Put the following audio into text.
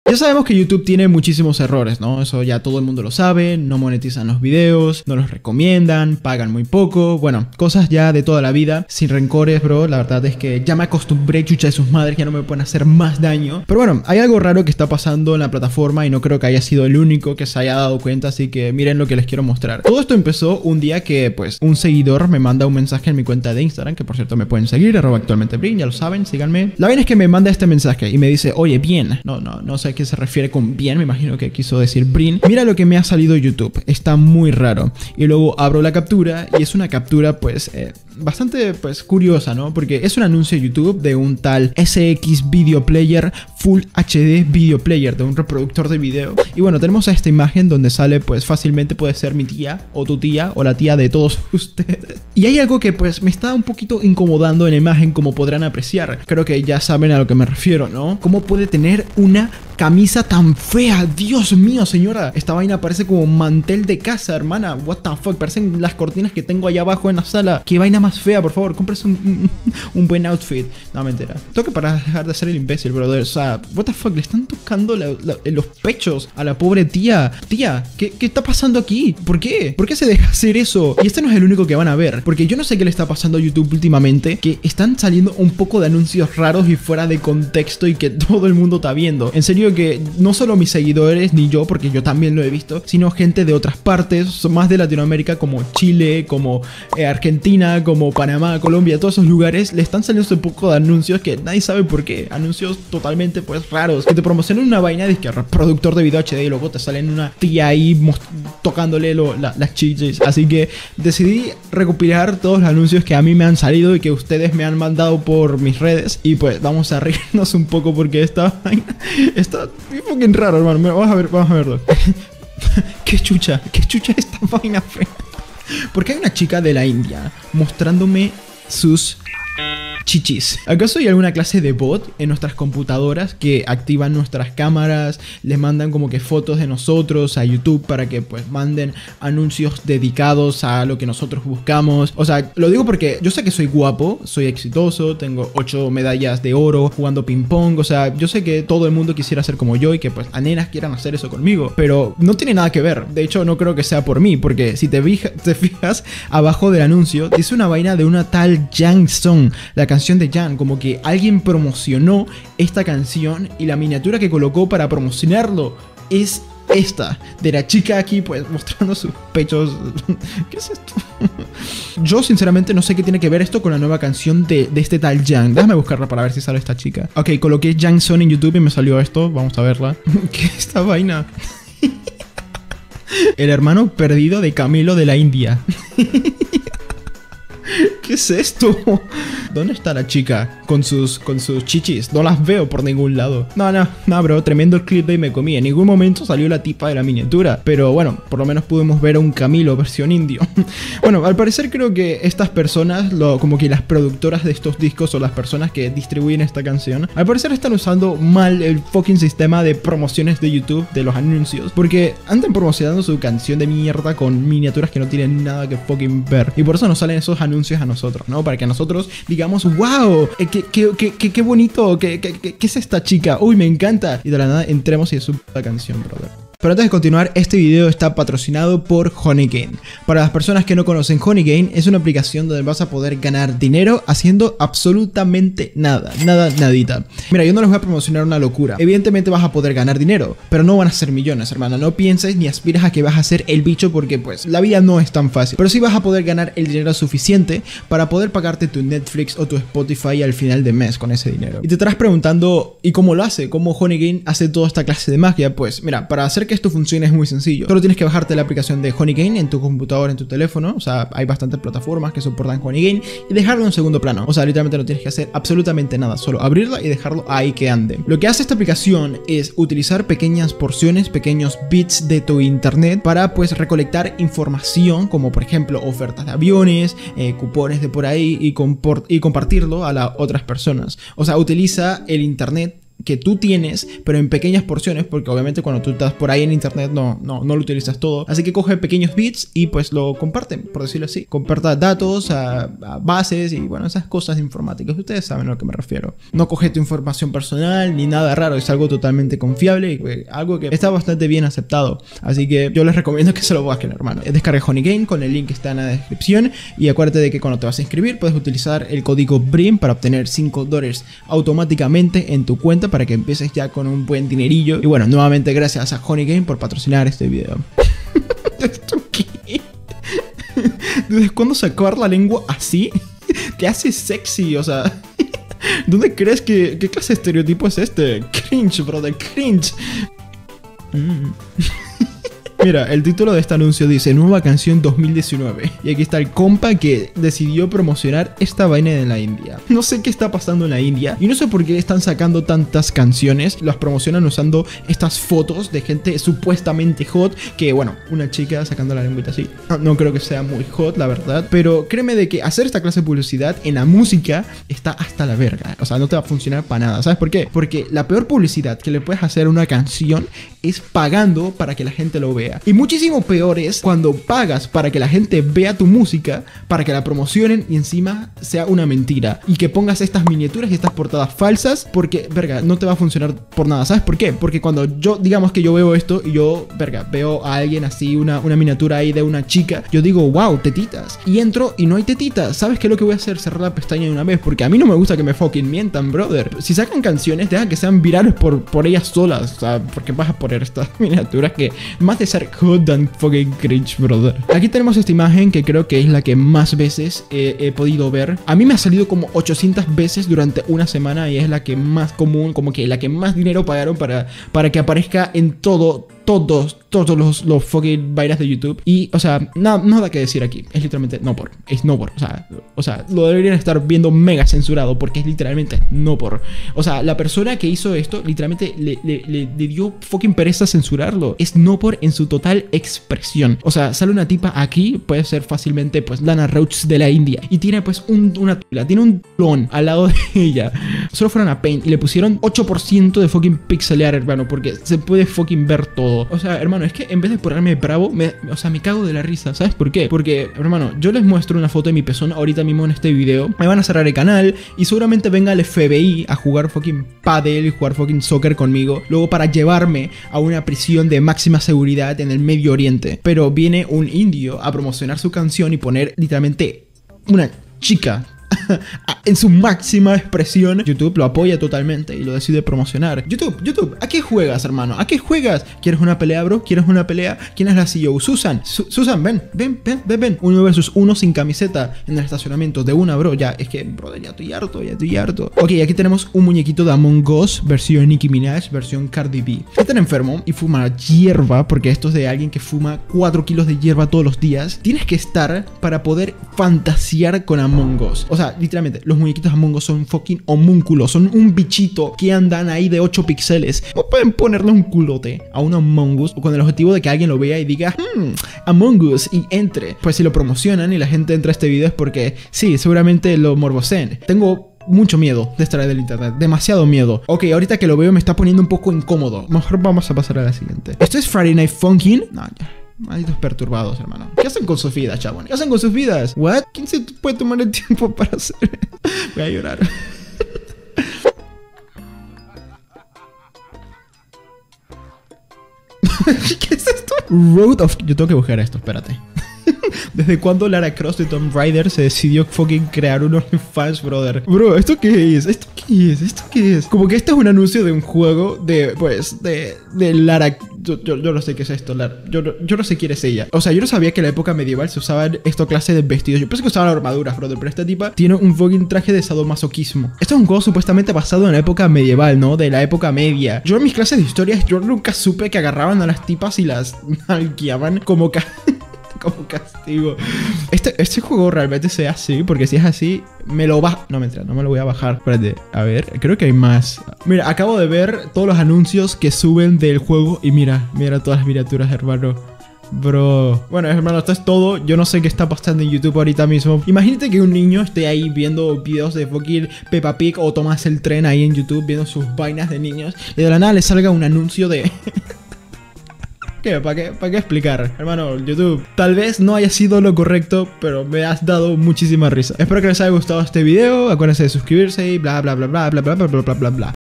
Ya sabemos que YouTube tiene muchísimos errores, ¿no? Eso ya todo el mundo lo sabe, no monetizan los videos, no los recomiendan, pagan muy poco, bueno, cosas ya de toda la vida, sin rencores, bro, la verdad es que ya me acostumbré, chucha de sus madres, ya no me pueden hacer más daño. Pero bueno, hay algo raro que está pasando en la plataforma y no creo que haya sido el único que se haya dado cuenta, así que miren lo que les quiero mostrar. Todo esto empezó un día que, pues, un seguidor me manda un mensaje en mi cuenta de Instagram, que por cierto me pueden seguir, @actualmentebrin, ya lo saben, síganme. La vaina es que me manda este mensaje y me dice, oye, bien, no sé a qué se refiere con bien, me imagino que quiso decir Brin. Mira lo que me ha salido YouTube, está muy raro. Y luego abro la captura y es una captura, pues, bastante, pues, curiosa, ¿no? Porque es un anuncio de YouTube de un tal SX Video Player Full HD Video Player, de un reproductor de video. Y bueno, tenemos esta imagen donde sale, pues, fácilmente puede ser mi tía o tu tía o la tía de todos ustedes. Y hay algo que, pues, me está un poquito incomodando en la imagen, como podrán apreciar. Creo que ya saben a lo que me refiero, ¿no? ¿Cómo puede tener una camisa tan fea? Dios mío, señora, esta vaina parece como un mantel de casa, hermana. What the fuck, parecen las cortinas que tengo allá abajo en la sala. Qué vaina más fea, por favor, cómprese un buen outfit. No, mentira. Tengo que parar de dejar de ser el imbécil, brother. O sea, what the fuck, le están tocando los pechos a la pobre tía. Tía, ¿qué está pasando aquí? ¿Por qué? ¿Por qué se deja hacer eso? Y este no es el único que van a ver, porque yo no sé qué le está pasando a YouTube últimamente, que están saliendo un poco de anuncios raros y fuera de contexto y que todo el mundo está viendo. En serio que no solo mis seguidores ni yo, porque yo también lo he visto, sino gente de otras partes, más de Latinoamérica, como Chile, como Argentina, como Panamá, Colombia, todos esos lugares, le están saliendo un poco de anuncios que nadie sabe por qué. Anuncios totalmente, pues, raros, que te promocionan una vaina de que reproductor de video HD y luego te salen una tía ahí tocándole las chichis. Así que decidí recopilar todos los anuncios que a mí me han salido y que ustedes me han mandado por mis redes. Y pues vamos a reírnos un poco porque esta vaina está muy fucking raro, hermano. Vamos a verlo. ¿Qué chucha esta vaina fea? Porque hay una chica de la India mostrándome sus chichis. ¿Acaso hay alguna clase de bot en nuestras computadoras que activan nuestras cámaras, les mandan como que fotos de nosotros a YouTube para que pues manden anuncios dedicados a lo que nosotros buscamos? O sea, lo digo porque yo sé que soy guapo, soy exitoso, tengo 8 medallas de oro jugando ping pong, o sea, yo sé que todo el mundo quisiera ser como yo y que pues a nenas quieran hacer eso conmigo, pero no tiene nada que ver. De hecho, no creo que sea por mí, porque si te fijas abajo del anuncio, dice una vaina de una tal Yang Song, la canción de Jan, como que alguien promocionó esta canción y la miniatura que colocó para promocionarlo es esta, de la chica aquí pues mostrando sus pechos. ¿Qué es esto? Yo sinceramente no sé qué tiene que ver esto con la nueva canción de este tal Jan. Déjame buscarla para ver si sale esta chica. Ok, coloqué Yang Son en YouTube y me salió esto, vamos a verla. ¿Qué es esta vaina? El hermano perdido de Camilo de la India. ¿Qué es esto? ¿Dónde está la chica con sus chichis? No las veo por ningún lado. No, bro, tremendo clip y me comí. En ningún momento salió la tipa de la miniatura. Pero bueno, por lo menos pudimos ver a un Camilo versión indio. Bueno, al parecer creo que estas personas, como que las productoras de estos discos o las personas que distribuyen esta canción, al parecer están usando mal el fucking sistema de promociones de YouTube, de los anuncios. Porque andan promocionando su canción de mierda con miniaturas que no tienen nada que fucking ver. Y por eso nos salen esos anuncios a nosotros, ¿no? Para que nosotros digamos, wow, qué bonito, ¿qué es esta chica? Uy, me encanta. Y de la nada entremos y es su puta canción, brother. Pero antes de continuar, este video está patrocinado por Honeygain. Para las personas que no conocen, Honeygain es una aplicación donde vas a poder ganar dinero haciendo absolutamente nadita. Mira, yo no les voy a promocionar una locura. Evidentemente vas a poder ganar dinero, pero no van a ser millones, hermano. No pienses ni aspiras a que vas a ser el bicho porque pues la vida no es tan fácil. Pero sí vas a poder ganar el dinero suficiente para poder pagarte tu Netflix o tu Spotify al final de mes con ese dinero. Y te estarás preguntando, ¿y cómo lo hace? ¿Cómo Honeygain hace toda esta clase de magia? Pues mira, para hacer que esto funcione es muy sencillo. Solo tienes que bajarte la aplicación de Honeygain en tu computadora, en tu teléfono. O sea, hay bastantes plataformas que soportan Honeygain y dejarlo en segundo plano. O sea, literalmente no tienes que hacer absolutamente nada, solo abrirla y dejarlo ahí que ande. Lo que hace esta aplicación es utilizar pequeñas porciones, pequeños bits de tu internet para pues recolectar información como por ejemplo ofertas de aviones, cupones de por ahí y compartirlo a las otras personas. O sea, utiliza el internet que tú tienes, pero en pequeñas porciones, porque obviamente cuando tú estás por ahí en internet no lo utilizas todo. Así que coge pequeños bits y pues lo comparten, por decirlo así. Comparta datos a bases y bueno, esas cosas informáticas. Ustedes saben a lo que me refiero. No coge tu información personal ni nada raro, es algo totalmente confiable y algo que está bastante bien aceptado. Así que yo les recomiendo que se lo bajen, hermano. Descarga Honeycomb con el link que está en la descripción y acuérdate de que cuando te vas a inscribir puedes utilizar el código BRIM para obtener $5 automáticamente en tu cuenta para que empieces ya con un buen dinerillo. Y bueno, nuevamente gracias a Honeycomb por patrocinar este video. ¿Esto qué? ¿Desde cuándo sacar la lengua así? Te hace sexy, o sea... ¿Dónde crees que... ¿Qué clase de estereotipo es este? Cringe, brother, cringe. Mira, el título de este anuncio dice nueva canción 2019. Y aquí está el compa que decidió promocionar esta vaina de la India. No sé qué está pasando en la India y no sé por qué están sacando tantas canciones. Las promocionan usando estas fotos de gente supuestamente hot. Que bueno, una chica sacando la lengüita así. No creo que sea muy hot, la verdad. Pero créeme de que hacer esta clase de publicidad en la música está hasta la verga. O sea, no te va a funcionar para nada. ¿Sabes por qué? Porque la peor publicidad que le puedes hacer a una canción es pagando para que la gente lo vea. Y muchísimo peor es cuando pagas para que la gente vea tu música, para que la promocionen y encima sea una mentira. Y que pongas estas miniaturas y estas portadas falsas, porque, verga, no te va a funcionar por nada. ¿Sabes por qué? Porque cuando yo, digamos que yo veo esto y yo, verga, veo a alguien así, una miniatura ahí de una chica, yo digo, wow, tetitas. Y entro y no hay tetitas. ¿Sabes qué es lo que voy a hacer? Cerrar la pestaña de una vez, porque a mí no me gusta que me fucking mientan, brother. Si sacan canciones, deja que sean virales por ellas solas. O sea, porque vas a poner estas miniaturas que más de ser hot than fucking cringe, brother. Aquí tenemos esta imagen que creo que es la que más veces he podido ver. A mí me ha salido como 800 veces durante una semana y es la que más común, como que la que más dinero pagaron para que aparezca en todos los fucking vainas de YouTube. Y, o sea, nada que decir aquí. Es literalmente no por. Es no por. O sea, lo deberían estar viendo mega censurado porque es literalmente no por. O sea, la persona que hizo esto literalmente le dio fucking pereza censurarlo. Es no por en su total expresión. O sea, sale una tipa aquí, puede ser fácilmente pues Lana Rhoades de la India. Y tiene pues tiene un clon al lado de ella. Solo fueron a Paint y le pusieron 8% de fucking pixelear, hermano, porque se puede fucking ver todo. O sea, hermano, es que en vez de ponerme bravo, me cago de la risa. ¿Sabes por qué? Porque, hermano, yo les muestro una foto de mi pezón ahorita mismo en este video. Me van a cerrar el canal y seguramente venga el FBI a jugar fucking pádel y jugar fucking soccer conmigo. Luego para llevarme a una prisión de máxima seguridad en el Medio Oriente. Pero viene un indio a promocionar su canción y poner literalmente una chica en su máxima expresión. YouTube lo apoya totalmente y lo decide promocionar. YouTube, ¿a qué juegas, hermano? ¿A qué juegas? ¿Quieres una pelea, bro? ¿Quieres una pelea? ¿Quién es la CEO? Susan, ven. 1 versus 1 sin camiseta en el estacionamiento de una, bro. Ya, es que, brother, ya estoy harto. Ok, aquí tenemos un muñequito de Among Us, versión Nicki Minaj, versión Cardi B. Están enfermo y fuma hierba, porque esto es de alguien que fuma 4 kilos de hierba todos los días. Tienes que estar para poder fantasear con Among Us. O sea, literalmente, los muñequitos Among Us son fucking homúnculos. Son un bichito que andan ahí de 8 píxeles. No pueden ponerle un culote a un Among Us con el objetivo de que alguien lo vea y diga Among Us y entre. Pues si lo promocionan y la gente entra a este video es porque sí, seguramente lo morboseen. Tengo mucho miedo de estar del internet, demasiado miedo. Ok, ahorita que lo veo me está poniendo un poco incómodo. Mejor vamos a pasar a la siguiente. ¿Esto es Friday Night Funkin'? No, ya. Malditos perturbados, hermano. ¿Qué hacen con sus vidas, chabones? ¿Qué hacen con sus vidas? ¿What? ¿Quién se puede tomar el tiempo para hacer? Voy a llorar. ¿Qué es esto? Road of... Yo tengo que buscar esto, espérate. ¿Desde cuándo Lara Croft de Tomb Raider se decidió fucking crear un OnlyFans, brother? Bro, ¿esto qué es? ¿Esto qué es? Como que este es un anuncio de un juego de, pues, de Lara... Yo no sé qué es esto, yo no sé quién es ella. O sea, yo no sabía que en la época medieval se usaban esta clase de vestidos. Yo pensé que usaban armaduras, brother, pero esta tipa tiene un fucking traje de sadomasoquismo. Esto es un juego supuestamente basado en la época medieval, ¿no? De la época media. Yo en mis clases de historia, yo nunca supe que agarraban a las tipas y las malguiaban como castigo. Este juego realmente sea así, porque si es así, me lo bajo. No, mentira, no me lo voy a bajar. Espérate, a ver, creo que hay más. Mira, acabo de ver todos los anuncios que suben del juego y mira todas las miniaturas, hermano. Bro. Bueno, hermano, esto es todo. Yo no sé qué está pasando en YouTube ahorita mismo. Imagínate que un niño esté ahí viendo videos de fucking Peppa Pig o Tomás el Tren ahí en YouTube viendo sus vainas de niños y de la nada le salga un anuncio de... ¿Qué? ¿Para qué explicar? Hermano, YouTube, tal vez no haya sido lo correcto, pero me has dado muchísima risa. Espero que les haya gustado este video. Acuérdense de suscribirse y bla bla bla bla bla bla bla bla bla bla bla.